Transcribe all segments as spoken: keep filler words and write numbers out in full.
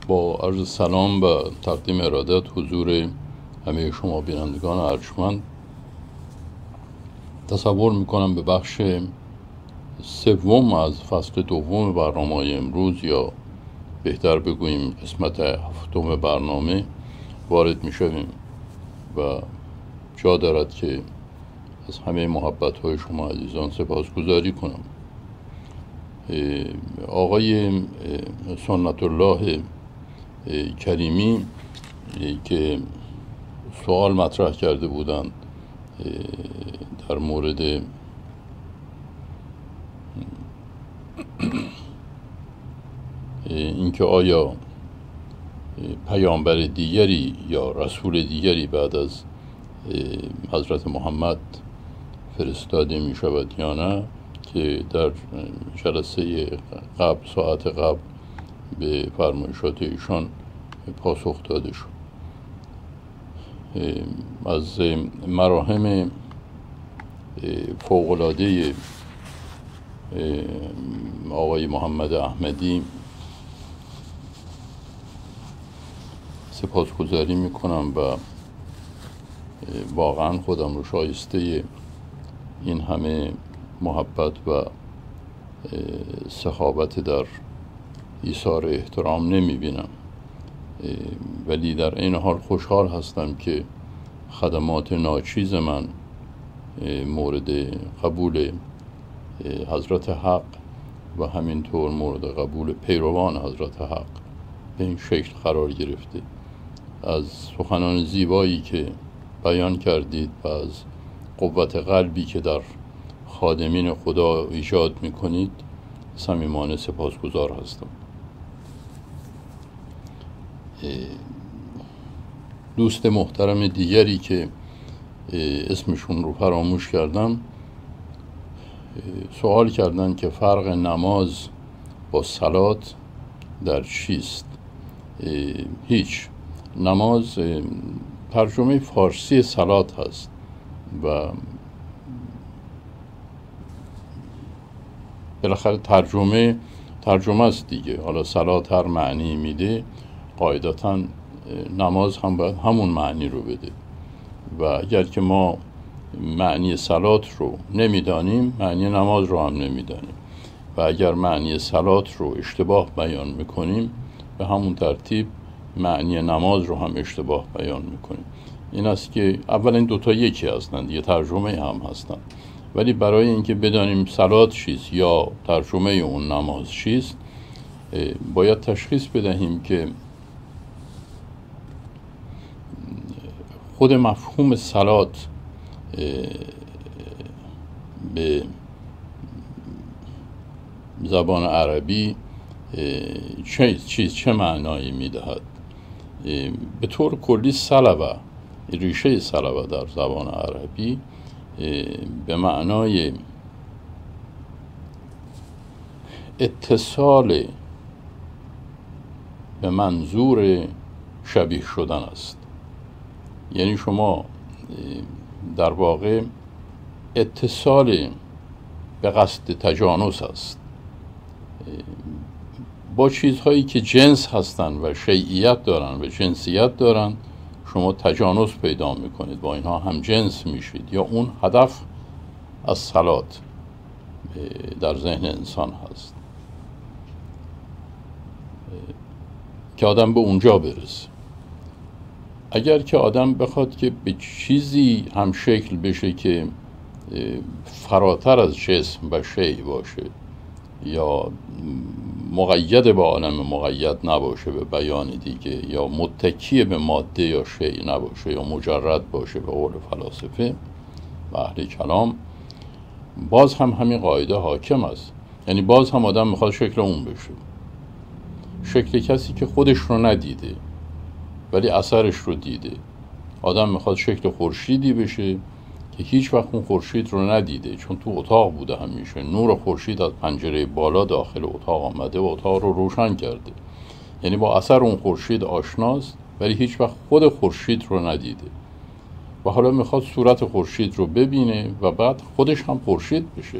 با عرض سلام و تقدیم ارادت حضور همه شما بینندگان ارجمند، تصور میکنم به بخش سوم از فصل دوم برنامه امروز، یا بهتر بگوییم قسمت هفتم برنامه وارد میشویم و جا دارد که از همه محبت های شما عزیزان سپاسگزاری کنم. آقای سنت الله کریمی که سوال مطرح کرده بودند در مورد اینکه آیا پیامبر دیگری یا رسول دیگری بعد از حضرت محمد فرستاده می شود یا نه، که در جلسه قبل ساعت قبل به فرمایشات ایشان پاسخ داده شد. از مراهم فوق‌العاده آقای محمد احمدی سپاسگزاری میکنم و واقعا خودم رو شایسته این همه محبت و سخاوت در ایثار احترام نمیبینم، ولی در این حال خوشحال هستم که خدمات ناچیز من مورد قبول حضرت حق و همینطور مورد قبول پیروان حضرت حق به این شکل قرار گرفته. از سخنان زیبایی که بیان کردید و از قوت قلبی که در خادمین خدا ایجاد میکنید صمیمانه سپاسگزار هستم. دوست محترم دیگری که اسمشون رو فراموش کردم سوال کردن که فرق نماز با صلات در چیست؟ هیچ. نماز ترجمه فارسی صلات هست و بالاخره ترجمه ترجمه است دیگه. حالا صلات هر معنی میده، قاعدتاً نماز هم باید همون معنی رو بده و اگر که ما معنی صلات رو نمیدانیم معنی نماز رو هم نمیدانیم و اگر معنی صلات رو اشتباه بیان میکنیم به همون ترتیب معنی نماز رو هم اشتباه بیان میکنیم. این است که اول این دوتا یکی هستند، یه ترجمه هم هستند، ولی برای اینکه بدانیم صلات چیست یا ترجمه اون نماز چیست باید تشخیص بدهیم که خود مفهوم صلات به زبان عربی چه چیز چه معنایی میدهد. به طور کلی صلوه، ریشه صلوه در زبان عربی به معنای اتصال به منظور شبیه شدن است. یعنی شما در واقع اتصال به قصد تجانس است با چیزهایی که جنس هستند و شیعیت دارن و جنسیت دارن. شما تجانس پیدا میکنید، با اینها هم جنس میشید، یا اون هدف از صلات در ذهن انسان هست که آدم به اونجا برسه. اگر که آدم بخواد که به چیزی هم شکل بشه که فراتر از جسم و شیء باشه یا مقید به عالم مقید نباشه به بیان دیگه، یا متکی به ماده یا شیء نباشه یا مجرد باشه به قول فلاسفه و اهل کلام، باز هم همین قاعده حاکم است. یعنی باز هم آدم میخواد شکل اون بشه، شکل کسی که خودش رو ندیده ولی اثرش رو دیده. آدم میخواد شکل خورشیدی بشه که هیچ وقت اون خورشید رو ندیده، چون تو اتاق بوده همیشه. نور خورشید از پنجره بالا داخل اتاق آمده و اتاق رو روشن کرده. یعنی با اثر اون خورشید آشناست ولی هیچ وقت خود خورشید رو ندیده و حالا میخواد صورت خورشید رو ببینه و بعد خودش هم خورشید بشه،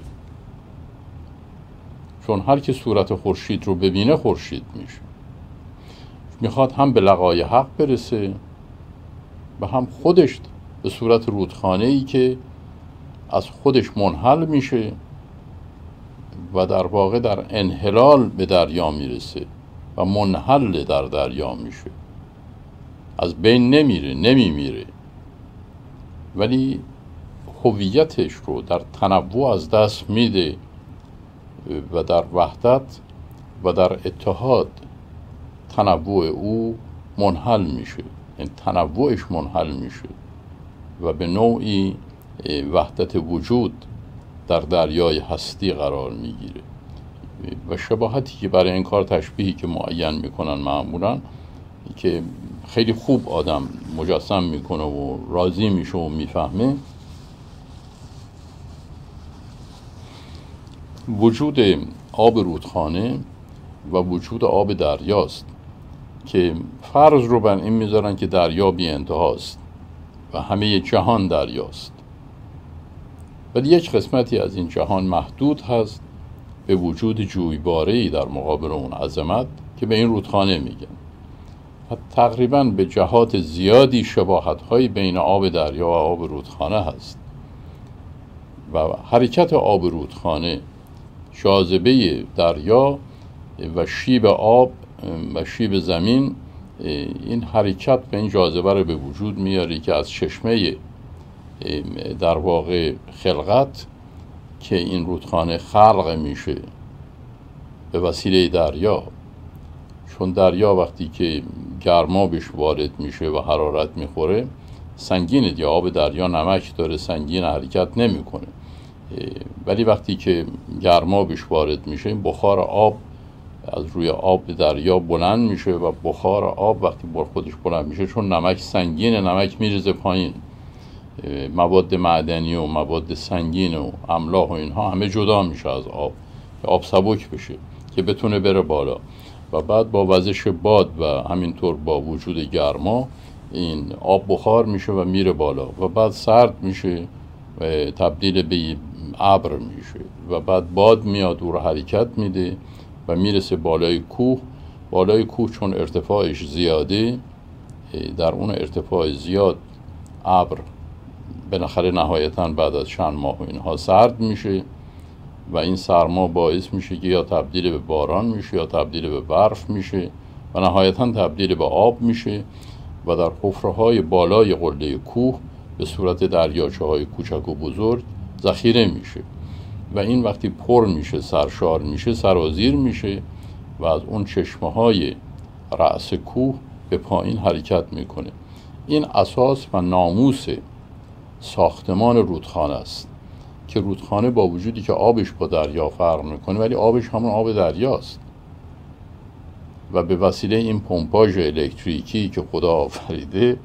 چون هر که صورت خورشید رو ببینه خورشید میشه. میخواد هم به لقای حق برسه و هم خودش به صورت رودخانه‌ای که از خودش منحل میشه و در واقع در انحلال به دریا میرسه و منحل در دریا میشه، از بین نمیره، نمیمیره، ولی هویتش رو در تنوع از دست میده و در وحدت و در اتحاد تنوع او منحل میشه، این تنوعش منحل میشه و به نوعی وحدت وجود در دریای هستی قرار میگیره. و شباهتی که برای این کار تشبیهی که معین میکنن معمولا که خیلی خوب آدم مجسم میکنه و راضی میشه و میفهمه، وجود آب رودخانه و وجود آب دریاست که فرض رو بر این میذارن که دریا بی انتهاست و همه جهان دریاست، ولی یک قسمتی از این جهان محدود هست به وجود جویباره‌ای در مقابل اون عظمت که به این رودخانه میگن. تقریباً به جهات زیادی شباهت‌هایی بین آب دریا و آب رودخانه هست و حرکت آب رودخانه، جاذبه دریا و شیب آب و شیب زمین، این حرکت به این جاذبه رو به وجود میاره که از چشمه در واقع خلقت که این رودخانه خلق میشه به وسیله دریا، چون دریا وقتی که گرما بهش وارد میشه و حرارت میخوره سنگینه دیگه، آب دریا نمک داره، سنگین حرکت نمیکنه، ولی وقتی که گرما بهش وارد میشه این بخار آب از روی آب دریا بلند میشه و بخار آب وقتی بر خودش بلند میشه چون نمک سنگینه نمک میریزه پایین، مواد معدنی و مواد سنگین و املاح و اینها همه جدا میشه از آب که آب سبک بشه که بتونه بره بالا و بعد با وزش باد و همینطور با وجود گرما این آب بخار میشه و میره بالا و بعد سرد میشه و تبدیل به ابر میشه و بعد باد میاد او رو حرکت میده و میرسه بالای کوه. بالای کوه چون ارتفاعش زیاده، در اون ارتفاع زیاد ابر بالاخره نهایتاً بعد از چند ماه و اینها سرد میشه و این سرما باعث میشه که یا تبدیل به باران میشه یا تبدیل به برف میشه و نهایتاً تبدیل به آب میشه و در حفره‌های بالای قله کوه به صورت دریاچه‌های کوچک و بزرگ ذخیره میشه و این وقتی پر میشه، سرشار میشه، سرازیر میشه و از اون چشمه‌های رأس کوه به پایین حرکت میکنه. این اساس و ناموس ساختمان رودخانه است که رودخانه با وجودی که آبش با دریا فرق میکنه ولی آبش همون آب دریاست و به وسیله این پمپاژ الکتریکی که خدا آفریده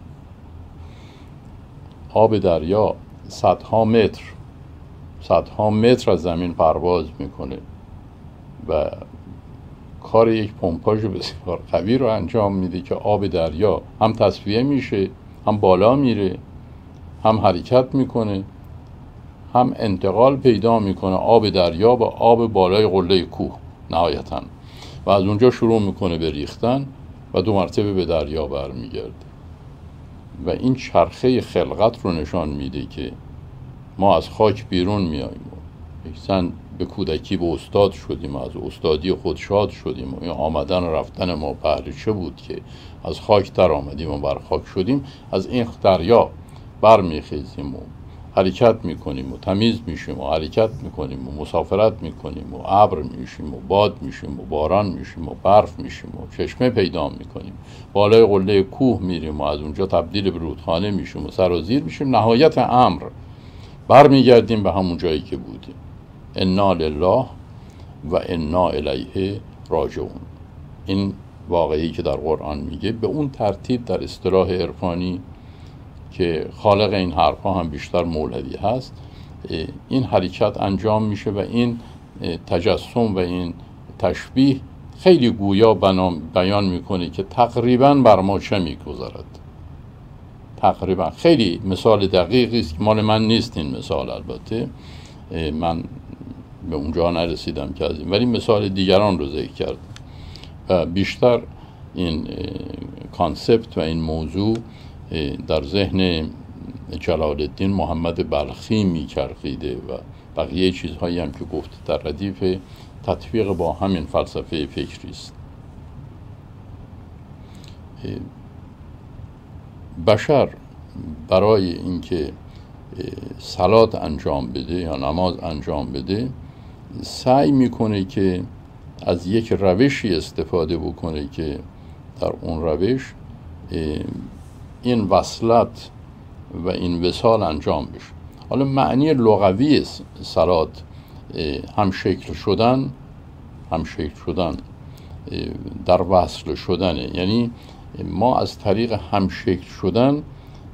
آب دریا صدها متر صدها متر از زمین پرواز میکنه و کار یک پمپاژ بسیار قوی رو انجام میده که آب دریا هم تصفیه میشه، هم بالا میره، هم حرکت میکنه، هم انتقال پیدا میکنه آب دریا با آب بالای قله کوه نهایتاً و از اونجا شروع میکنه به ریختن و دو مرتبه به دریا برمیگرده و این چرخه خلقت رو نشان میده که ما از خاک بیرون میاییم، احسن به کودکی به استاد شدیم، از استادی خود شاد شدیم و این آمدن و رفتن ما بهر چه بود که از خاک در آمدیم و بر خاک شدیم، از این دریا برمیخیزیم و حرکت میکنیم و تمیز میشیم و حرکت میکنیم و مسافرت میکنیم و ابر میشیم و باد میشیم و باران میشیم و برف میشیم و چشمه پیدا میکنیم، بالای قله کوه میریم و از اونجا تبدیل به رودخانه میشیم و سرازیر میشیم، نهایت امر برمیگردیم به همون جایی که بودیم. انا لله و انا الیه راجعون. این واقعی که در قرآن میگه به اون ترتیب در اصطلاح عرفانی که خالق این حرفها هم بیشتر مولوی هست این حرکت انجام میشه و این تجسم و این تشبیه خیلی گویا بیان میکنه که تقریبا بر ما چه میگذرد. تقریبا خیلی مثال دقیقی است که مال من نیست این مثال، البته من به اونجا نرسیدم که از این، ولی مثال دیگران رو ذکر کردم و بیشتر این کانسپت و این موضوع در ذهن جلال الدین محمد بلخی میچرخیده و بقیه چیزهایی هم که گفته در ردیف تطبیق با همین فلسفه فکری است. بشر برای اینکه صلات انجام بده یا نماز انجام بده سعی میکنه که از یک روشی استفاده بکنه که در اون روش این وصلت و این وصال انجام بشه. حالا معنی لغوی صلات هم شکل شدن هم شکل شدن در وصل شدنه، یعنی ما از طریق هم شکل شدن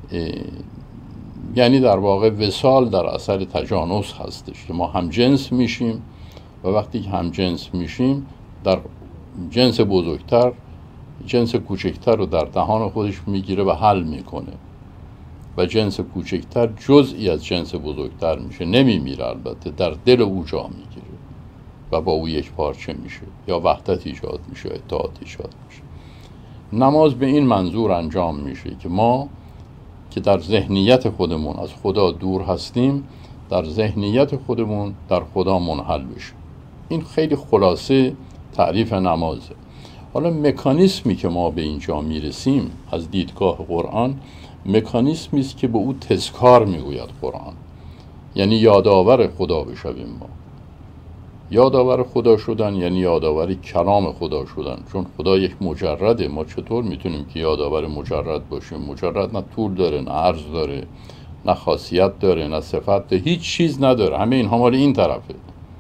یعنی در واقع وصال در اثر تجانس هستش که ما هم جنس میشیم و وقتی که هم جنس میشیم در جنس بزرگتر جنس کوچکتر رو در دهان خودش میگیره و حل میکنه و جنس کوچکتر جزئی از جنس بزرگتر میشه، نمیمیره البته، در دل او جا میگیره و با او یک پارچه میشه یا وحدت ایجاد میشه، اتحاد ایجاد میشه. نماز به این منظور انجام میشه که ما که در ذهنیت خودمون از خدا دور هستیم در ذهنیت خودمون در خدا منحل بشه. این خیلی خلاصه تعریف نمازه. حالا مکانیسمی که ما به اینجا میرسیم از دیدگاه قرآن مکانیسمی است که به او تذکار میگوید قرآن، یعنی یادآور خدا بشویم. ما یادآور خدا شدن یعنی یادآور کلام خدا شدن، چون خدا یک مجرده. ما چطور میتونیم که یادآور مجرد باشیم؟ مجرد نه طول داره، نه عرض داره، نه خاصیت داره، نه صفت داره، هیچ چیز نداره. همه اینها مال این طرفه.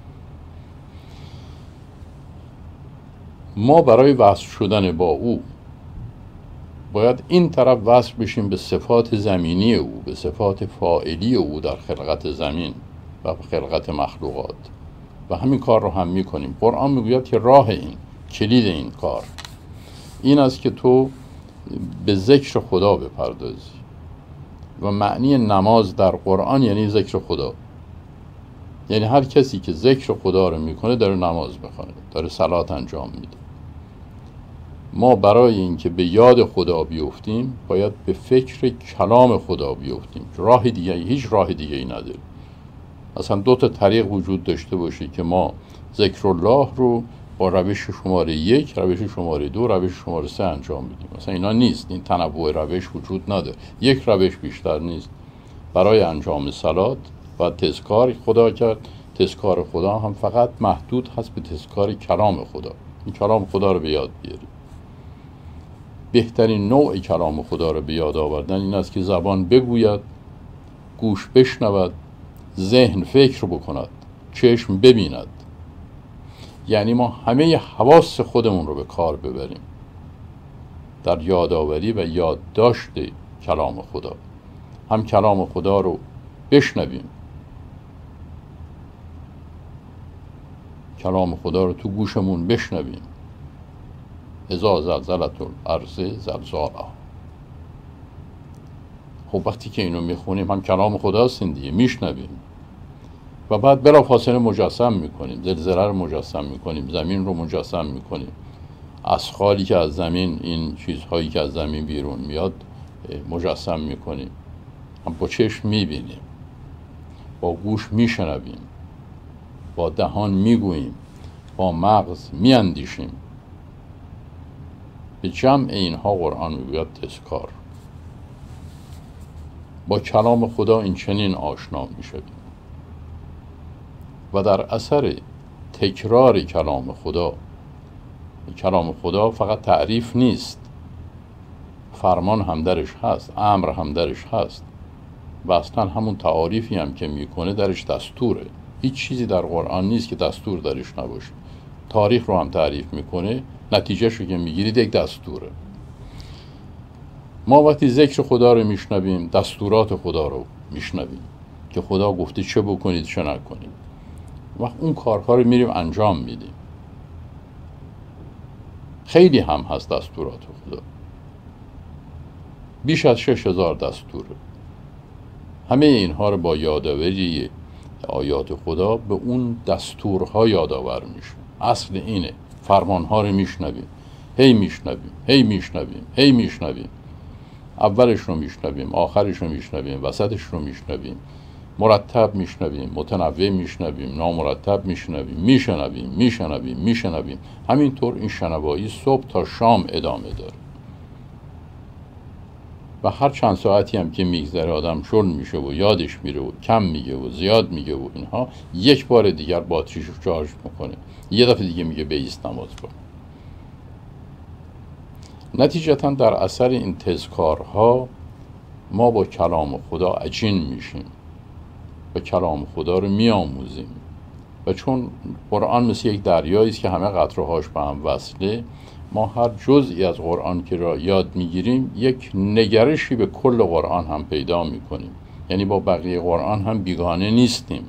ما برای وصل شدن با او باید این طرف وصل بشیم به صفات زمینی او، به صفات فاعلی او در خلقت زمین و خلقت مخلوقات و همین کار رو هم میکنیم. قرآن میگوید که راه این کلید این کار این است که تو به ذکر خدا بپردازی و معنی نماز در قرآن یعنی ذکر خدا. یعنی هر کسی که ذکر خدا رو میکنه داره نماز میخونه، داره صلات انجام میده. ما برای اینکه به یاد خدا بیفتیم باید به فکر کلام خدا بیفتیم. راه دیگه، هیچ راه دیگه ای نداره. اصلا دو تا طریق وجود داشته باشه که ما ذکر الله رو با روش شماره یک، روش شماره دو، روش شماره سه انجام بدیم. اصلا اینا نیست. این تنوع روش وجود نداره. یک روش بیشتر نیست. برای انجام صلات و تذکار خدا کرد. تذکار خدا هم فقط محدود هست به تذکار کلام خدا. این کلام خدا رو به یاد بیاریم. بهترین نوع کلام خدا رو به یاد آوردن این است که زبان بگوید، گوش بشنود، ذهن فکر بکند، چشم ببیند. یعنی ما همه حواس خودمون رو به کار ببریم در یادآوری و یادداشت کلام خدا. هم کلام خدا رو بشنویم، کلام خدا رو تو گوشمون بشنویم. اذا زلزلت الارض زلزالها. خب وقتی که اینو میخونیم هم کلام خداست دیگه، میشنویم و بعد بلافاصله مجسم میکنیم. زلزله رو مجسم میکنیم، زمین رو مجسم میکنیم، اسخالی که از زمین، این چیزهایی که از زمین بیرون میاد مجسم میکنیم. هم با چشم میبینیم، با گوش میشنویم، با دهان میگوییم، با مغز میاندیشیم. به جمع اینها قرآن میگوید تذکار. با کلام خدا این چنین آشنا میشویم و در اثر تکرار کلام خدا، کلام خدا فقط تعریف نیست، فرمان هم درش هست، امر هم درش هست و اصلا همون تعاریفی هم که میکنه درش دستوره. هیچ چیزی در قرآن نیست که دستور درش نباشه. تاریخ رو هم تعریف میکنه، نتیجه شو که میگیرید یک دستوره. ما وقتی ذکر خدا رو میشنویم دستورات خدا رو میشنویم که خدا گفته چه بکنید چه نکنید. وقت اون کارها رو میریم انجام میدیم. خیلی هم هست دستورات خدا، بیش از شش هزار دستوره. همه اینها رو با یادآوری آیات خدا به اون دستورها یادآور میشه. اصل اینه، فرمانها رو میشنویم. هی میشنویم هی میشنویم هی میشنویم اولش رو میشنویم، آخرش رو میشنویم، وسطش رو میشنویم، مرتب میشنویم، متنوع میشنویم، نامرتب میشنویم، میشنویم میشنویم میشنویم. همینطور این شنوایی صبح تا شام ادامه داره و هر چند ساعتی هم که میگذره آدم شل میشه و یادش میره و کم میگه و زیاد میگه و اینها، یک بار دیگر باتریشو شارژ میکنه، یه دفعه دیگه میگه بیست نماز کن. نتیجتا در اثر این تذکارها ما با کلام خدا عجین میشیم و کلام خدا رو میآموزیم و چون قرآن مثل یک دریایی است که همه قطره‌هاش به هم وصله، ما هر جزئی از قرآن که را یاد میگیریم یک نگرشی به کل قرآن هم پیدا میکنیم، یعنی با بقیه قرآن هم بیگانه نیستیم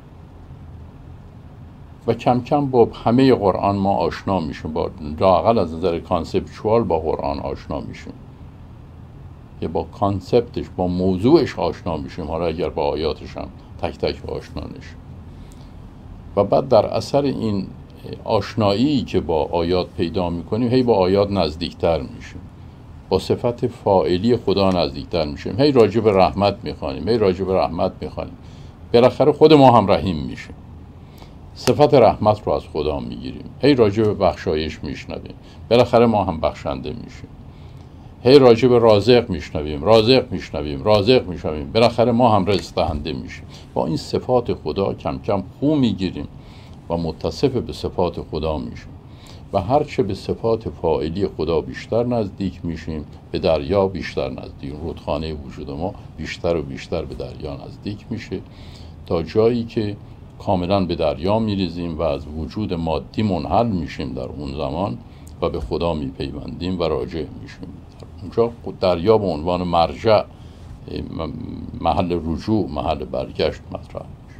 و کم کم با همه قرآن ما آشنا میشیم، با لااقل از نظر کانسپچوال با قرآن آشنا میشیم، که با کانسپتش با موضوعش آشنا میشیم، حالا اگر با آیاتش هم تک تک آشنا نشیم. و بعد در اثر این آشنایی که با آیات پیدا میکنیم هی با آیات نزدیکتر میشیم، با صفت فاعلی خدا نزدیکتر میشیم، هی راجع به رحمت میخوانیم هی راجع به رحمت میخوانیم، بالاخره خود ما هم رحیم میشیم، صفت رحمت رو از خدا میگیریم، هی راجع به بخشایش میشنویم، بالاخره ما هم بخشنده میشیم، هی راجع به رازق میشنویم رازق میشنویم رازق میشنویم، بالاخره ما هم رزق دهنده میشیم. با این صفات خدا کم کم خو میگیریم و متصف به صفات خدا میشیم و هرچه به صفات فاعلی خدا بیشتر نزدیک میشیم، به دریا بیشتر نزدیک، رودخانه وجود ما بیشتر و بیشتر به دریا نزدیک میشه تا جایی که کاملا به دریا میریزیم و از وجود مادی منحل میشیم در اون زمان و به خدا میپیوندیم و راجع میشیم. اونجا دریا به عنوان مرجع، محل رجوع، محل برگشت مطرح میشه.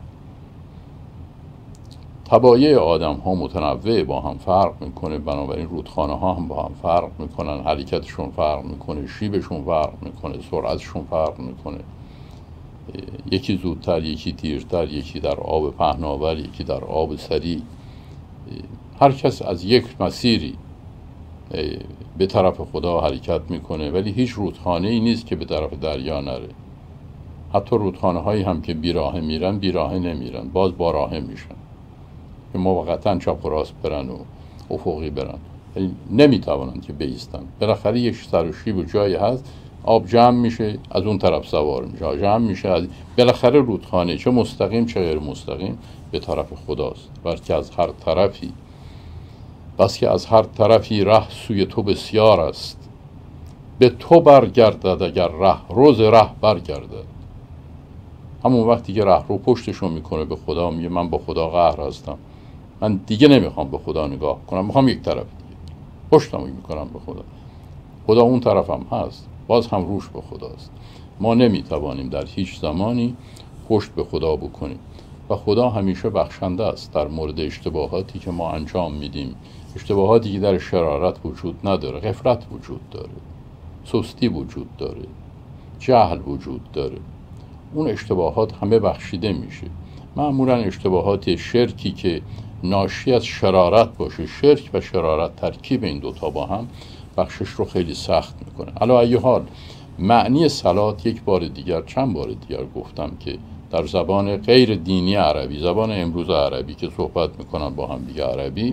طبایع آدم ها متنوع با هم فرق میکنه، بنابراین رودخانه ها هم با هم فرق میکنن، حرکتشون فرق میکنه، شیبشون فرق میکنه، سرعتشون فرق میکنه، یکی زودتر یکی دیرتر، یکی در آب پهناور یکی در آب سریع. هر کس از یک مسیری به طرف خدا حرکت میکنه، ولی هیچ رودخانه ای نیست که به طرف دریا نره. حتی رودخانه هایی هم که بیراهه میرن بیراهه نمیرن، باز باراهه میشن که موقتا چپ و راست برن و افقی برن، نمیتوانند که بیستن. بالاخره یک سر و شیب و جایی هست، آب جمع میشه از اون طرف سوار میشه، جمع میشه از... بالاخره رودخانه چه مستقیم چه غیر مستقیم به طرف خداست، بلکه از هر طرفی، بس که از هر طرفی ره سوی تو بسیار است، به تو برگردد اگر ره روز ره برگردد. همون وقتی که ره رو پشتشو میکنه به خدا، میگه من با خدا قهر هستم، من دیگه نمیخوام به خدا نگاه کنم، میخوام یک طرف دیگه، پشتمو میکنم به خدا. خدا اون طرفم هست، باز هم روش به خداست. ما نمیتوانیم در هیچ زمانی پشت به خدا بکنیم و خدا همیشه بخشنده است در مورد اشتباهاتی که ما انجام میدیم، اشتباهاتی که در شرارت وجود نداره، غفلت وجود داره، سستی وجود داره، جهل وجود داره. اون اشتباهات همه بخشیده میشه. معمولا اشتباهات شرکی که ناشی از شرارت باشه، شرک و شرارت ترکیب این دوتا با هم بخشش رو خیلی سخت میکنه. علی ای حال معنی صلات یک بار دیگر چند بار دیگر گفتم که در زبان غیر دینی عربی، زبان امروز عربی که صحبت میکنن با هم دیگه عربی،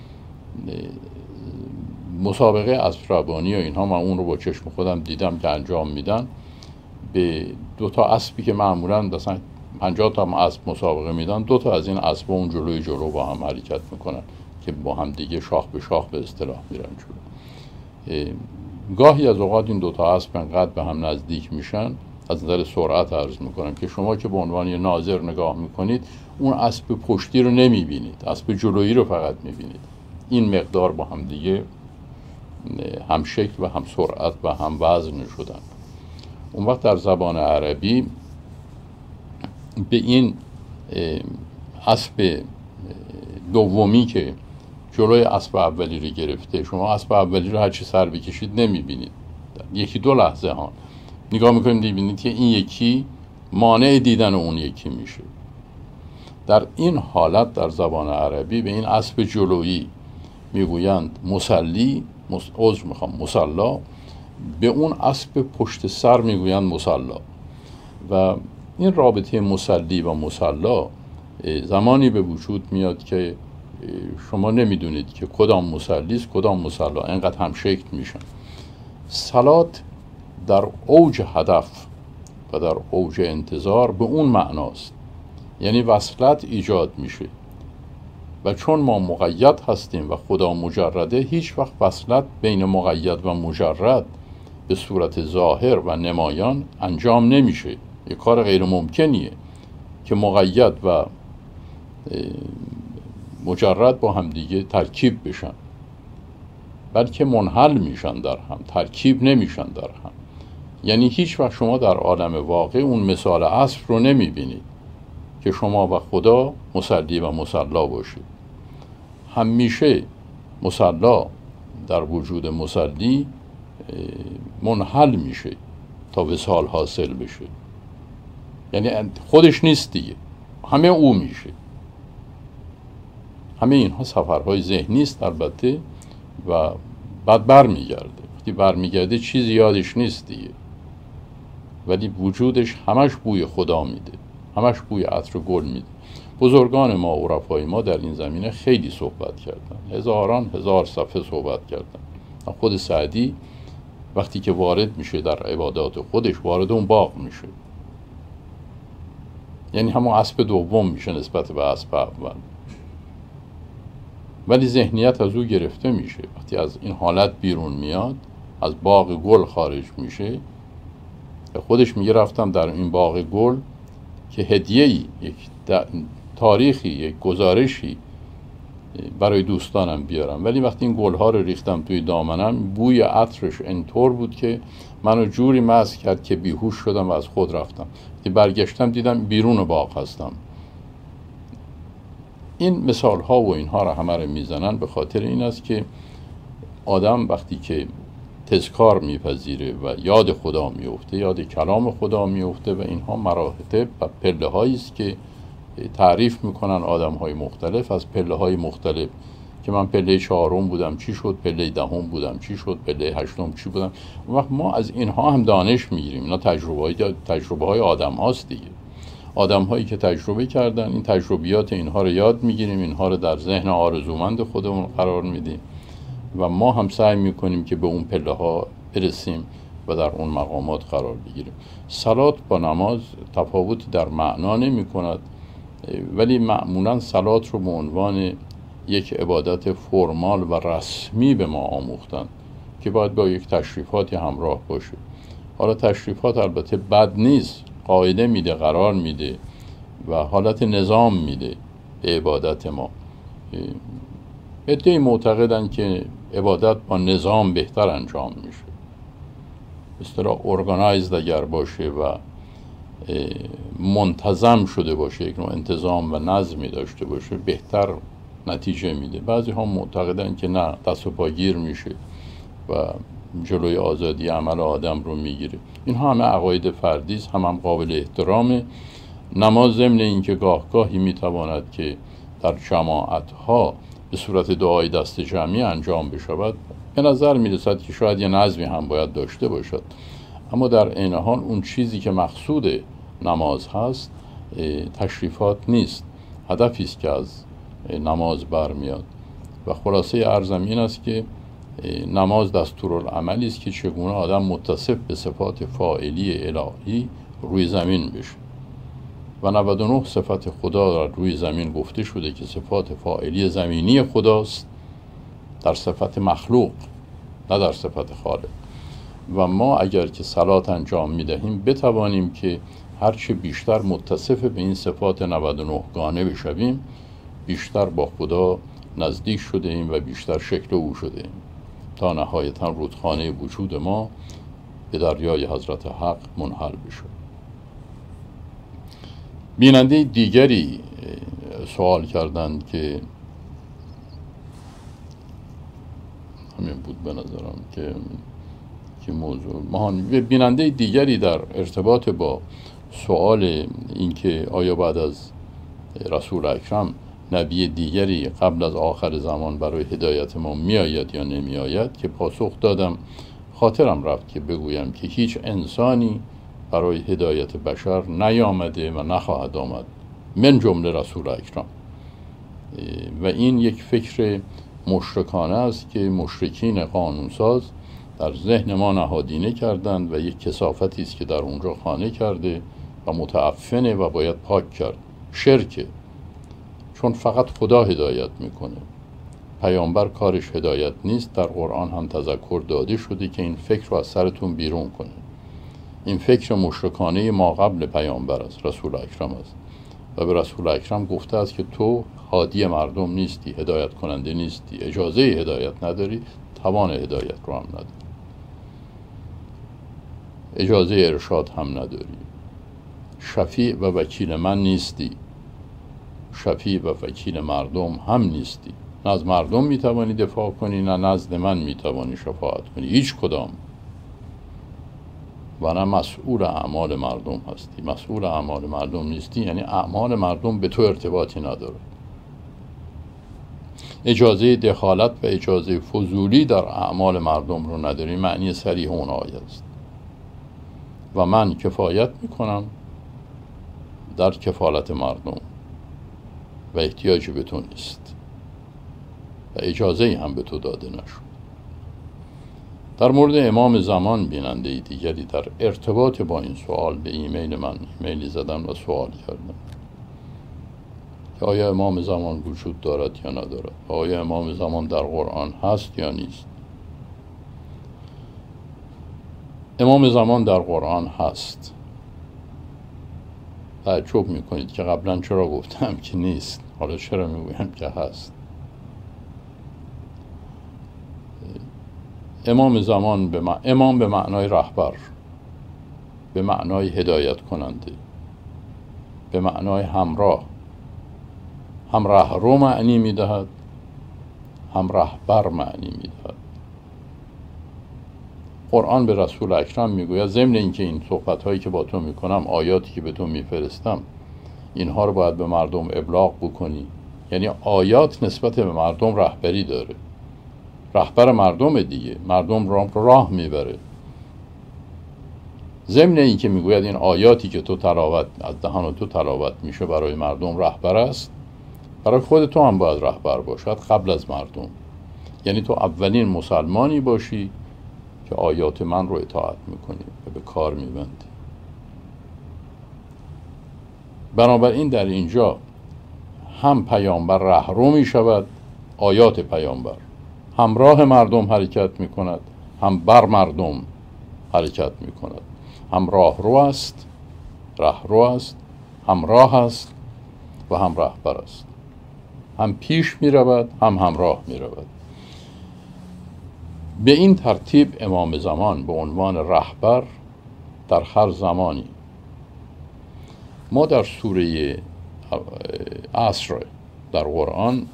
مسابقه اسب روانی و اینها من اون رو با چشم خودم دیدم که انجام میدن. به دو تا اسبی که معمولا مثلا پنجاه تا اسب مسابقه میدن، دو تا از این اسب اون جلوی جلو با هم حرکت میکنن که با هم دیگه شاخ به شاخ به اصطلاح میرن جلو. گاهی از اوقات این دو تا اسب انقدر به هم نزدیک میشن، از نظر سرعت عرض میکنم، که شما که به عنوان یه ناظر نگاه میکنید اون اسب پشتی رو نمیبینید، اسب جلویی رو فقط میبینید. این مقدار با هم دیگه هم شکل و هم سرعت و هم وزن شدن. اون وقت در زبان عربی به این اسب دومی که جلوی اسب اولی رو گرفته، شما اسب اولی رو هرچی سر بکشید نمیبینید، یکی دو لحظه ها نگاه میکنید میبینید که این یکی مانع دیدن اون یکی میشه. در این حالت در زبان عربی به این اسب جلویی میگویند مسلی عذر میخوام مصلا، به اون اسب پشت سر میگویند مصلا. و این رابطه مصلی و مصلا زمانی به وجود میاد که شما نمیدونید که کدام مصلی است کدام مصلا، اینقدر هم شکل میشن. صلات در اوج هدف و در اوج انتظار به اون معناست، یعنی وصلت ایجاد میشه و چون ما مقید هستیم و خدا مجرده، هیچ وقت وصلت بین مقید و مجرد به صورت ظاهر و نمایان انجام نمیشه. یک کار غیر ممکنیه که مقید و مجرد با هم دیگه ترکیب بشن، بلکه منحل میشن در هم، ترکیب نمیشن در هم. یعنی هیچ وقت شما در عالم واقع اون مثال اسب رو نمیبینید که شما و خدا مصلی و مصلا باشید. همیشه مصلا در وجود مصلی منحل میشه تا وصال حاصل بشه، یعنی خودش نیست دیگه، همه او میشه. همه اینها سفرهای ذهنی است البته و بعد بر میگرده. وقتی بر میگرده چیزی یادش نیست دیگه، ولی وجودش همش بوی خدا میده، همش بوی عطر گل میده. بزرگان ما، عرفای ما در این زمینه خیلی صحبت کردن، هزاران هزار صفحه صحبت کردن. خود سعدی وقتی که وارد میشه در عبادات خودش، وارد اون باغ میشه، یعنی همون اسب دوم میشه نسبت به اسب اول، ولی ذهنیت از او گرفته میشه. وقتی از این حالت بیرون میاد، از باغ گل خارج میشه، خودش میگه رفتم در این باغ گل که هدیه‌ای، یک تاریخی، یک گزارشی برای دوستانم بیارم، ولی وقتی این گلها رو ریختم توی دامنم، بوی عطرش اینطور بود که منو جوری مست کرد که بیهوش شدم و از خود رفتم. که برگشتم دیدم بیرون باغ هستم. این مثال ها و اینها رو همه رو میزنن به خاطر این است که آدم وقتی که تذکار میپذیره و یاد خدا میفته، یاد کلام خدا میفته، و اینها مراتب و پله هایی است که تعریف میکنن آدم های مختلف از پله های مختلف، که من پله چهارم بودم چی شد، پله دهم بودم چی شد، پله هشتم چی بودم. اون وقت ما از اینها هم دانش میگیریم. اینا تجربه های تجربه های آدم هاست دیگه. آدم هایی که تجربه کردن، این تجربیات اینها رو یاد میگیریم، اینها رو در ذهن آرزومند خودمون قرار میدیم و ما هم سعی میکنیم که به اون پله ها برسیم و در اون مقامات قرار بگیریم. صلات با نماز تفاوتی در معنا نمی کند، ولی معمولا صلات رو به عنوان یک عبادت فرمال و رسمی به ما آموختن که باید با یک تشریفاتی همراه باشه. حالا تشریفات البته بد نیست، قاعده میده، قرار میده و حالت نظام میده به عبادت ما. عده‌ای معتقدن که عبادت با نظام بهتر انجام میشه، به اصطلاح ارگانایزد اگر باشه و منتظم شده باشه، یک نوع انتظام و نظمی داشته باشه، بهتر نتیجه میده. بعضی ها معتقدن که نه، دست و پاگیر میشه و جلوی آزادی عمل آدم رو میگیره. اینها همه عقاید فردی است، هم هم قابل احترامه. نماز ضمن اینکه گاه گاهی میتواند که در جماعت ها به صورت دعای دست جمعی انجام بشود، به نظر میرسد که شاید یه نظمی هم باید داشته باشد، اما در عین حال اون چیزی که مقصود نماز هست تشریفات نیست، هدفی است که از نماز برمیاد. و خلاصه عرضم این است که نماز دستورالعملی است که چگونه آدم متصف به صفات فاعلی الهی روی زمین بشه. و نود و نه صفت خدا روی زمین گفته شده که صفات فاعلی زمینی خداست در صفت مخلوق، نه در صفت خالق. و ما اگر که صلات انجام میدهیم بتوانیم که هرچه بیشتر متصف به این صفات نود و نه گانه بشویم، بیشتر با خدا نزدیک شده ایم و بیشتر شکل او شده ایم تا نهایتا رودخانه وجود ما به دریای حضرت حق منحل بشه. بیننده دیگری سوال کردند که همین بود به نظرم که که موضوع مهان. بیننده دیگری در ارتباط با سوال اینکه آیا بعد از رسول اکرم نبی دیگری قبل از آخر زمان برای هدایت ما می آید یا نمی آید، که پاسخ دادم خاطرم رفت که بگویم که هیچ انسانی برای هدایت بشر نیامده و نخواهد آمد، من جمله رسول اکرم. و این یک فکر مشرکانه است که مشرکین قانونساز در ذهن ما نهادینه کردند و یک کثافتی است که در اونجا خانه کرده و متعفنه و باید پاک کرد. شرکه، چون فقط خدا هدایت میکنه، پیامبر کارش هدایت نیست. در قرآن هم تذکر داده شده که این فکر رو از سرتون بیرون کنه. این فکر مشرکانه ما قبل پیامبر است، رسول اکرم است، و به رسول اکرم گفته است که تو هادی مردم نیستی، هدایت کننده نیستی، اجازه هدایت نداری، توان هدایت رو هم نداری، اجازه ارشاد هم نداری، شفیع و وکیل من نیستی، شفیع و وکیل مردم هم نیستی. نه از مردم میتوانی دفاع کنی، نه نزد من میتوانی شفاعت کنی، هیچ کدام. و نه مسئول اعمال مردم هستی. مسئول اعمال مردم نیستی یعنی اعمال مردم به تو ارتباطی نداره. اجازه دخالت و اجازه فضولی در اعمال مردم رو نداری، معنی صریح اون آیه است. و من کفایت میکنم در کفالت مردم و احتیاجی به تو نیست و اجازه هم به تو داده نشد. در مورد امام زمان بیننده دیگری در ارتباط با این سوال به ایمیل من ایمیلی زدن و سوال کردن که آیا امام زمان وجود دارد یا ندارد، آیا امام زمان در قرآن هست یا نیست. امام زمان در قرآن هست. تعجب میکنید که قبلا چرا گفتم که نیست، حالا چرا میگویم که هست. امام زمان به مع... امام به معنای رهبر، به معنای هدایت کننده، به معنای همراه، هم راهرو معنی میدهد، هم رهبر معنی میدهد. قرآن به رسول اکرم میگوید ضمن اینکه این صحبت هایی که با تو میکنم، آیاتی که به تو میفرستم، اینها رو باید به مردم ابلاغ بکنی. یعنی آیات نسبت به مردم رهبری داره، رهبر مردم دیگه، مردم را راه میبره. ضمن این که میگوید این آیاتی که تو تلاوت از دهان تو تلاوت میشه برای مردم رهبر است، برای خود تو هم باید رهبر باشد قبل از مردم. یعنی تو اولین مسلمانی باشی که آیات من رو اطاعت میکنی و به کار میبندی. بنابراین در اینجا هم پیامبر رهرو میشود، آیات پیامبر همراه مردم حرکت می کند، هم بر مردم حرکت می کند. هم راهرو است، رهرو است، هم راه است و هم رهبر است. هم پیش می رود، هم همراه می رود. به این ترتیب امام زمان به عنوان رهبر در هر زمانی. ما در سوره عصر در قرآن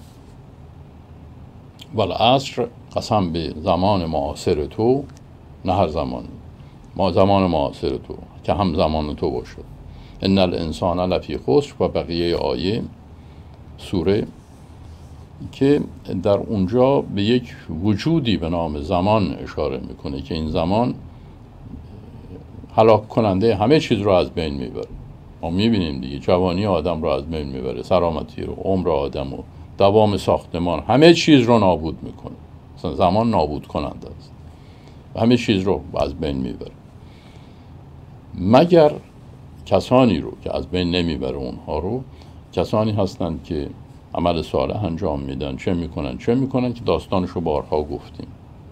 والعصر قسم به زمان معاصر تو، نه هر زمان، ما زمان معاصر تو که هم زمان تو باشد، ان الانسان لفی خسر و بقیه آیه سوره که در اونجا به یک وجودی به نام زمان اشاره میکنه که این زمان هلاک کننده همه چیز رو از بین میبره. ما میبینیم دیگه جوانی آدم رو از بین میبره، سلامتی رو، عمر آدم رو، دوام ساختمان، همه چیز رو نابود میکنه. مثلا زمان نابود کننده است و همه چیز رو از بین میبره، مگر کسانی رو که از بین نمیبره اونها رو. کسانی هستند که عمل صالح انجام میدن، چه میکنن چه میکنن که داستانش رو بارها گفتیم.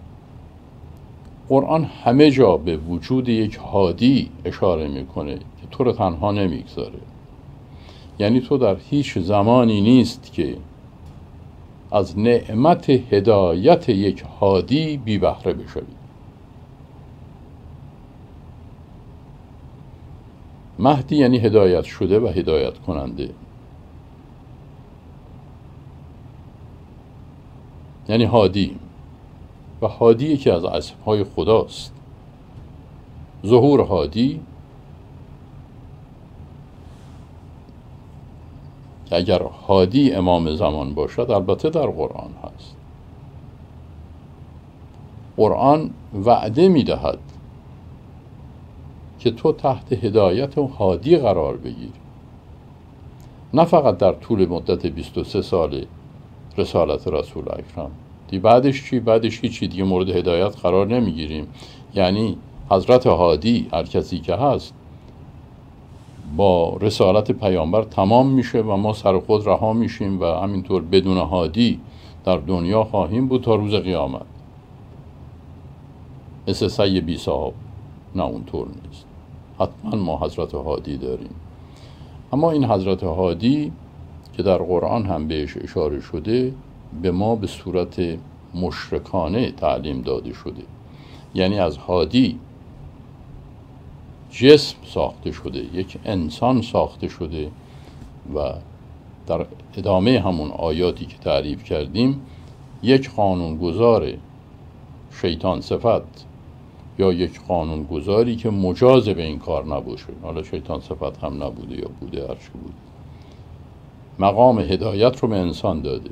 قرآن همه جا به وجود یک هادی اشاره میکنه که تو رو تنها نمیگذاره. یعنی تو در هیچ زمانی نیست که از نعمت هدایت یک هادی بی بهره بشوی. مهدی یعنی هدایت شده و هدایت کننده، یعنی هادی، و هادی که از اسمهای خداست. ظهور هادی اگر هادی امام زمان باشد البته در قرآن هست. قرآن وعده می‌دهد که تو تحت هدایت و هادی قرار بگیری، نه فقط در طول مدت بیست و سه سال رسالت رسول اکرم. دی بعدش چی؟ بعدش هیچی دیگه مورد هدایت قرار نمیگیریم. یعنی حضرت هادی، هر کسی که هست، با رسالت پیامبر تمام میشه و ما سر خود رها میشیم و همینطور بدون هادی در دنیا خواهیم بود تا روز قیامت، مثل سعی بی صاحب. نه اونطور نیست، حتما ما حضرت هادی داریم. اما این حضرت هادی که در قرآن هم بهش اشاره شده، به ما به صورت مشرکانه تعلیم داده شده. یعنی از هادی جسم ساخته شده، یک انسان ساخته شده و در ادامه همون آیاتی که تعریف کردیم یک قانونگذار شیطان صفت یا یک قانونگذاری که مجاز به این کار نباشه، حالا شیطان صفت هم نبوده یا بوده، هرچی بود، مقام هدایت رو به انسان داده.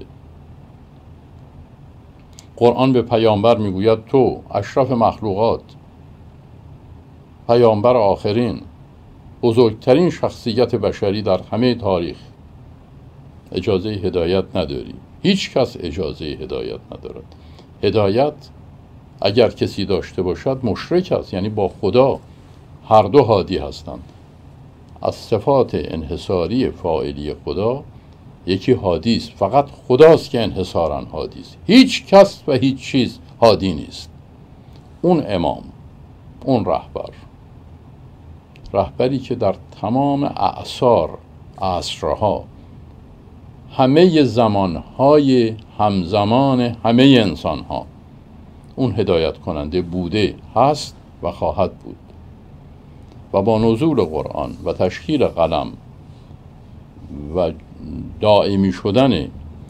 قرآن به پیامبر میگوید تو اشرف مخلوقات، پیامبر آخرین، بزرگترین شخصیت بشری در همه تاریخ، اجازه هدایت نداری. هیچ کس اجازه هدایت ندارد. هدایت اگر کسی داشته باشد مشرک است، یعنی با خدا هر دو هادی هستند. از صفات انحصاری فاعلی خدا یکی هادی است، فقط خداست که انحصاراً هادی است. هیچ کس و هیچ چیز هادی نیست. اون امام، اون رهبر، رهبری که در تمام اعصار، عصرها، همه زمانهای همزمان همه انسانها اون هدایت کننده بوده، هست و خواهد بود. و با نزول قرآن و تشکیل قلم و دائمی شدن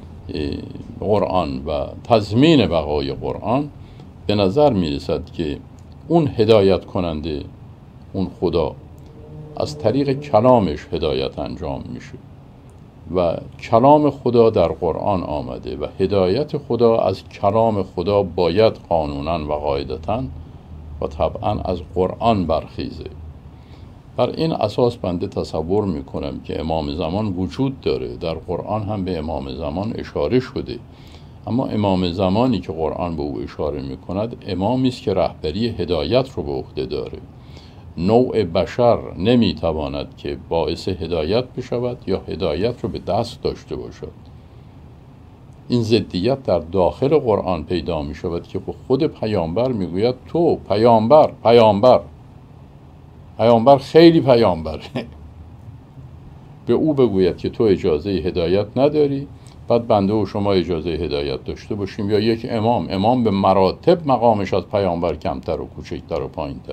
قرآن و تضمین بقای قرآن به نظر می رسد که اون هدایت کننده، اون خدا، از طریق کلامش هدایت انجام میشه و کلام خدا در قرآن آمده و هدایت خدا از کلام خدا باید قانونا و قاعدتا و طبعا از قرآن برخیزه. بر این اساس بنده تصور میکنم که امام زمان وجود داره. در قرآن هم به امام زمان اشاره شده، اما امام زمانی که قرآن به او اشاره میکند امامی است که رهبری هدایت رو به عهده داره. نوع بشر نمیتواند که باعث هدایت بشود یا هدایت رو به دست داشته باشد. این ضدیت در داخل قرآن پیدا می شود که خود پیامبر میگوید تو پیامبر پیامبر پیامبر خیلی پیامبره به او بگوید که تو اجازه هدایت نداری، بعد بنده و شما اجازه هدایت داشته باشیم. یا یک امام امام به مراتب مقامش از پیامبر کمتر و کوچکتر و پایین‌تر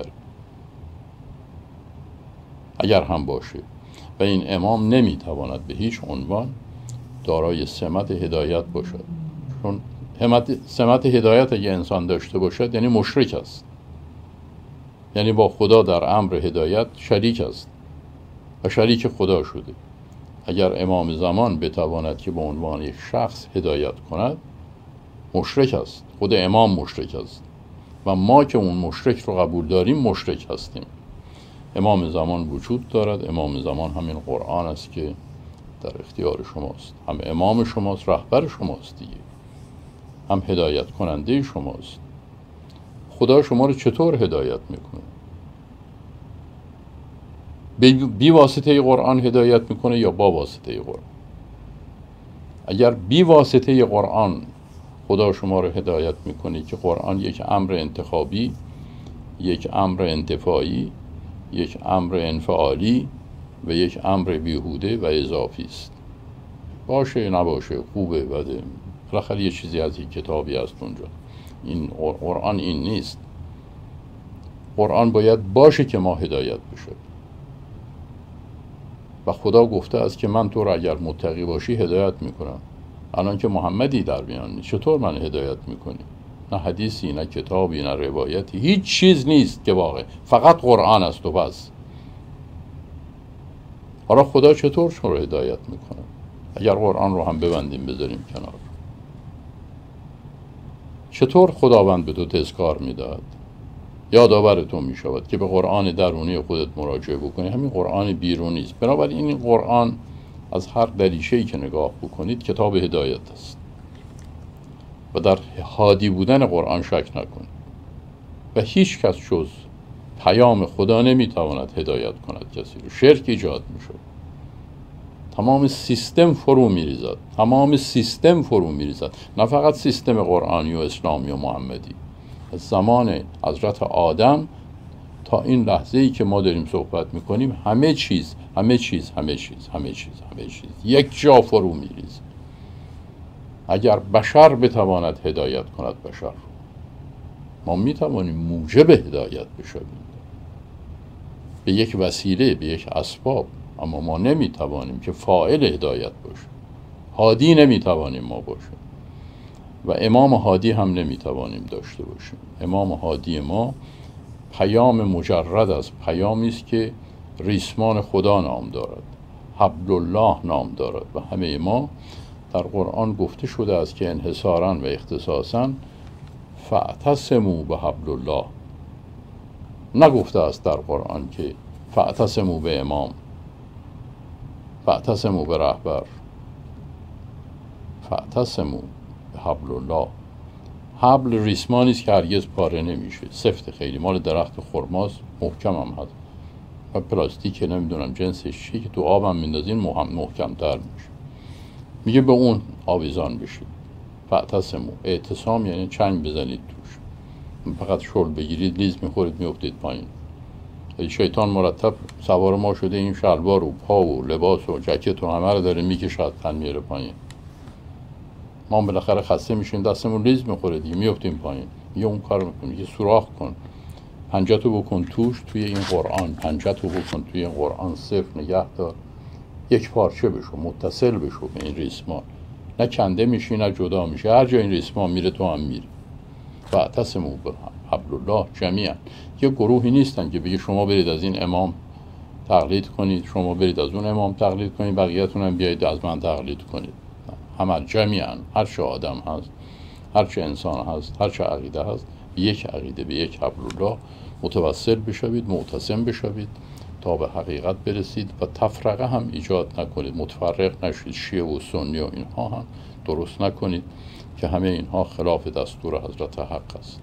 اگر هم باشه، و این امام نمیتواند به هیچ عنوان دارای سمت هدایت باشد، چون سمت هدایت اگه انسان داشته باشد یعنی مشرک است، یعنی با خدا در امر هدایت شریک است و شریک خدا شده. اگر امام زمان بتواند که به عنوان یک شخص هدایت کند مشرک است، خود امام مشرک است و ما که اون مشرک رو قبول داریم مشرک هستیم. امام زمان وجود دارد. امام زمان همین قرآن است که در اختیار شماست، هم امام شماست، رهبر شماست دیگه، هم هدایت کننده شماست. خدا شما رو چطور هدایت میکنه؟ بی واسطه قرآن هدایت میکنه یا با واسطه قرآن؟ اگر بی واسطه قرآن خدا شما رو هدایت میکنه که قرآن یک امر انتخابی، یک امر انتفاعی، یک امر انفعالی و یک امر بیهوده و اضافی است، باشه نباشه، خوبه بده، بالاخره یه چیزی از این کتابی هست اونجا. این قرآن این نیست. قرآن باید باشه که ما هدایت بشه و خدا گفته است که من تو رو اگر متقی باشی هدایت میکنم. الان که محمدی در میان نیست، چطور من هدایت میکنی؟ نه حدیثی، نه کتابی، نه روایتی، هیچ چیز نیست که واقع، فقط قرآن است و بس. حالا خدا چطور شما رو هدایت میکنه؟ اگر قرآن رو هم ببندیم بذاریم کنار، چطور خداوند به تو تذکار میداد؟ یادآور تو می شود که به قرآن درونی خودت مراجعه بکنی، همین قرآن بیرونی است. بنابراین این قرآن از هر دریچه‌ای که نگاه بکنید کتاب هدایت است و در هادی بودن قرآن شک نکنید و هیچ کس جز پیام خدا نمیتواند هدایت کند کسی رو. شرک ایجاد میشه، تمام سیستم فرو میریزد، تمام سیستم فرو میریزد، نه فقط سیستم قرآنی و اسلامی و محمدی. از زمان حضرت آدم تا این لحظه ای که ما داریم صحبت میکنیم همه چیز همه چیز همه چیز همه چیز همه چیز یک جا فرو میریزد. اگر بشر بتواند هدایت کند بشر، ما میتوانیم موجب هدایت بشویم به یک وسیله، به یک اسباب، اما ما نمیتوانیم که فاعل هدایت باشیم. هادی نمیتوانیم ما باشیم و امام هادی هم نمیتوانیم داشته باشیم. امام هادی ما پیام مجرد از پیامی است که ریسمان خدا نام دارد، حبل الله نام دارد و همه ما در قرآن گفته شده است که انحصاراً و اختصاصاً فاعتصموا بحبل الله. نگفته است در قرآن که فاعتصموا به امام، فاعتصموا به رهبر، فاعتصموا به حبل الله. حبل ریسمانی است که هرگز پاره نمیشه، سفت، خیلی مال درخت خرماست، محکم هم هست و پلاستیک نمیدونم جنسش چیه که تو آب هم میندازین محکم تر میشه. میگه به اون آویزان بشید. فاعتصموا، اعتصام یعنی چنگ بزنید توش، فقط شل بگیرید لیز میخورید میافتید پایین. شیطان مرتب سوار ما شده، این شلوار و پا و لباس و جکت و همه رو داره میکشد، تن میره پایین. ما بالاخره خسته میشیم، دستمون لیز میخوره دیگه، میافتیم پایین. یه اون کار میکنه، یه سوراخ کن، پنجتو بکن توش، توی این قرآن پنجتو بکن توی این قرآن، صفر نگه دار، یک پارچه بشو، متصل بشو به این ریسمان، نه کنده میشی نه جدا میشه، هر جا این ریسمان میره تو هم میری. فاعتصموا بحبل الله جمیعا. یه گروهی نیستن که بگی شما برید از این امام تقلید کنید، شما برید از اون امام تقلید کنید، بقیه‌تون هم بیایید از من تقلید کنید. همه جمیعا، هر چه آدم هست، هر چه انسان هست، هر چه عقیده هست، به یک عقیده، به یک حبل الله متوسل بشوید، معتصم بشوید تا به حقیقت برسید و تفرقه هم ایجاد نکنید، متفرق نشید، شیعه و سنی و اینها هم درست نکنید که همه اینها خلاف دستور حضرت حق است.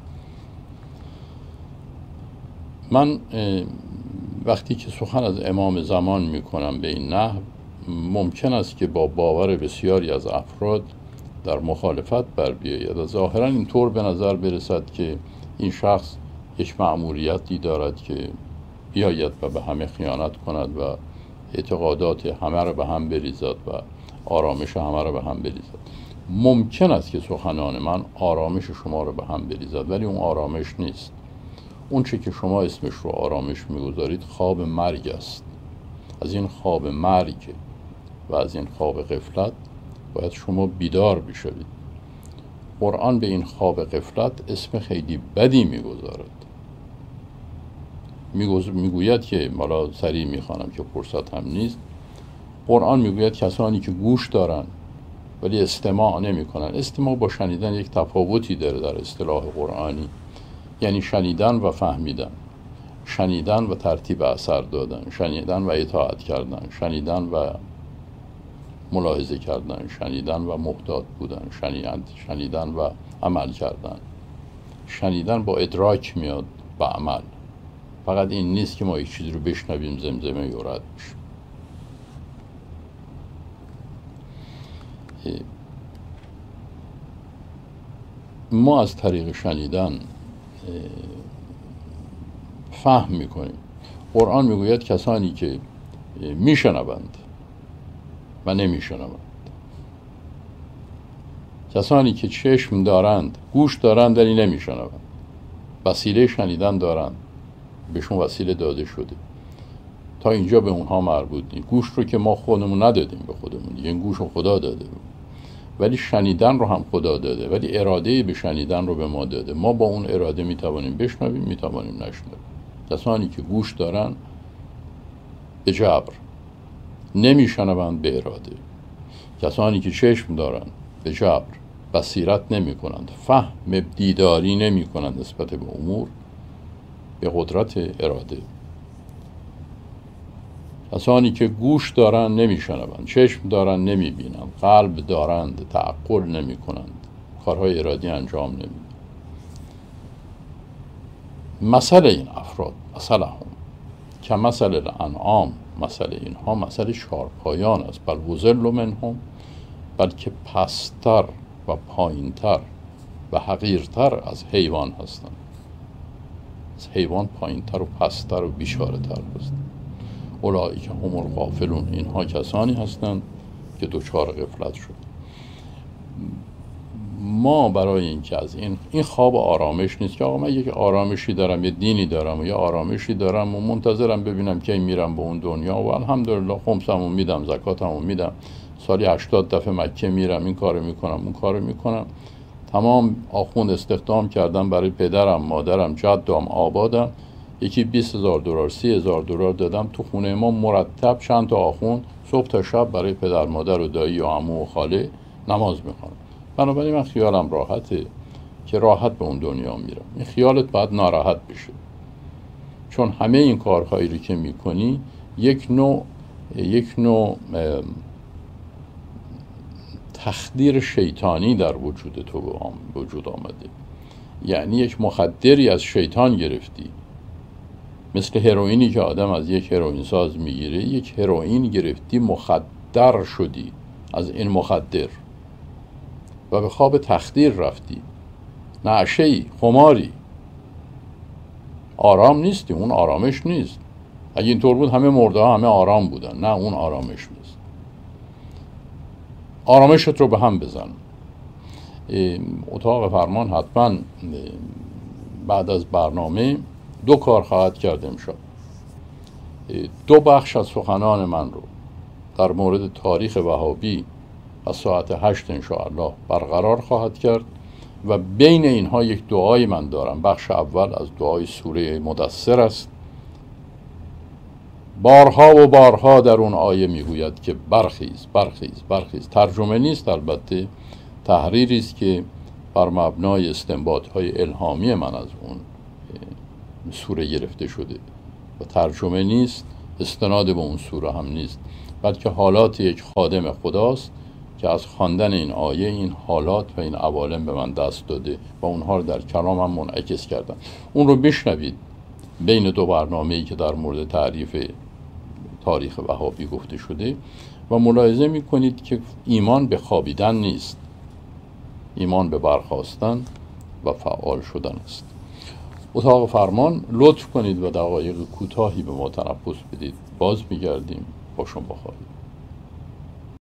من وقتی که سخن از امام زمان می کنم به این نحو، ممکن است که با باور بسیاری از افراد در مخالفت بر بیاید و ظاهرا اینطور به نظر برسد که این شخص یک مأموریتی دارد که بیاید و به همه خیانت کند و اعتقادات همه را به هم بریزد و آرامش همه را به هم بریزد. ممکن است که سخنان من آرامش شما را به هم بریزد، ولی اون آرامش نیست. اون چه که شما اسمش رو آرامش میگذارید خواب مرگ است. از این خواب مرگ و از این خواب غفلت باید شما بیدار بشوید. قرآن به این خواب غفلت اسم خیلی بدی میگذارد. میگوید که مالا سریع میخوانم که فرصت هم نیست. قرآن میگوید کسانی که گوش دارن ولی استماع نمی کنن. استماع با شنیدن یک تفاوتی داره در اصطلاح قرآنی، یعنی شنیدن و فهمیدن، شنیدن و ترتیب اثر دادن، شنیدن و اطاعت کردن، شنیدن و ملاحظه کردن، شنیدن و محتاط بودن، شنیدن و عمل کردن. شنیدن با ادراک میاد با عمل. فقط این نیست که ما یک چیزی رو بشنویم زمزمه یا رد بشیم. ما از طریق شنیدن فهم میکنیم. قرآن میگوید کسانی که میشنوند و نمیشنوند، کسانی که چشم دارند، گوش دارند ولی نمیشنوند، وسیله شنیدن دارند، بهشون وسیله داده شده، تا اینجا به اونها مربوط نیست. گوش رو که ما خودمون ندادیم به خودمون، این گوش رو خدا داده بود، ولی شنیدن رو هم خدا داده، ولی اراده به شنیدن رو به ما داده. ما با اون اراده میتوانیم بشنویم، میتوانیم نشنویم. کسانی که گوش دارن به جبر، نمیشنوند به اراده. کسانی که چشم دارند به جبر، بصیرت نمی کنند، فهم دیداری نمی کنند نسبت به امور، به قدرت اراده. کسانی که گوش دارند نمی شنوند، چشم دارند نمی بینند، قلب دارند تعقل نمی کنند، کارهای ارادی انجام نمی دهند. مثل این افراد، مثل هم که مثل الانعام، مثل اینها مثل چارپایان است. بل وزل منهم، بلکه پستر و پایینتر و حقیرتر از حیوان هستند. از حیوان پایینتر و پستر و بیچاره تر هستند. اولئک هم الغافلون، اینها کسانی هستند که دچار غفلت شد. ما برای اینکه از این این خواب آرامش نیست که آقا من یک آرامشی دارم، یه دینی دارم و یه آرامشی دارم و منتظرم ببینم کی میرم به اون دنیا و الحمدلله خمسمو میدم، زکاتمو میدم، سالی هشتاد دفعه مکه میرم، این کارو میکنم، اون کارو میکنم، تمام آخوند استخدام کردم برای پدرم، مادرم، جدم، آبادم، یکی بیست هزار دلار، سی هزار دلار دادم تو خونه ما مرتب چند تا آخوند صبح تا شب برای پدر، مادر و دایی و عمو و خاله نماز میخونم. بنابراین من خیالم راحته که راحت به اون دنیا میرم. این خیالت باید ناراحت بشه، چون همه این کارهایی رو که میکنی یک نوع یک نوع تخدیر شیطانی در وجود تو به وجود آمده. یعنی یک مخدری از شیطان گرفتی، مثل هروئینی که آدم از یک هروئین ساز میگیره، یک هروئین گرفتی، مخدر شدی از این مخدر و به خواب تخدیر رفتی، نعشه‌ای، خماری، آرام نیستی. اون آرامش نیست. اگه اینطور بود همه مرده ها همه آرام بودن. نه، اون آرامش نیست. آرامشت رو به هم بزن. اتاق فرمان حتما بعد از برنامه دو کار خواهد کرد امشب. دو بخش از سخنان من رو در مورد تاریخ وهابی از ساعت هشت انشاءالله برقرار خواهد کرد و بین اینها یک دعای من دارم. بخش اول از دعای سوره مدثر است. بارها و بارها در اون آیه میگوید که برخیز برخیز برخیز. ترجمه نیست، البته تحریری است که بر مبنای استنباط‌های الهامی من از اون سوره گرفته شده و ترجمه نیست، استناد به اون سوره هم نیست، بلکه حالات یک خادم خداست که از خواندن این آیه این حالات و این عوالم به من دست داده و اونها رو در کلامم منعکس کردم. اون رو بشنوید بین دو برنامه‌ای که در مورد تعریف تاریخ وهابی گفته شده و ملاحظه می‌کنید که ایمان به خوابیدن نیست، ایمان به برخاستن و فعال شدن است. اتاق فرمان لطف کنید و دقایق کوتاهی به ما تنفس بدید. باز می‌گردیم با شما بخواهید.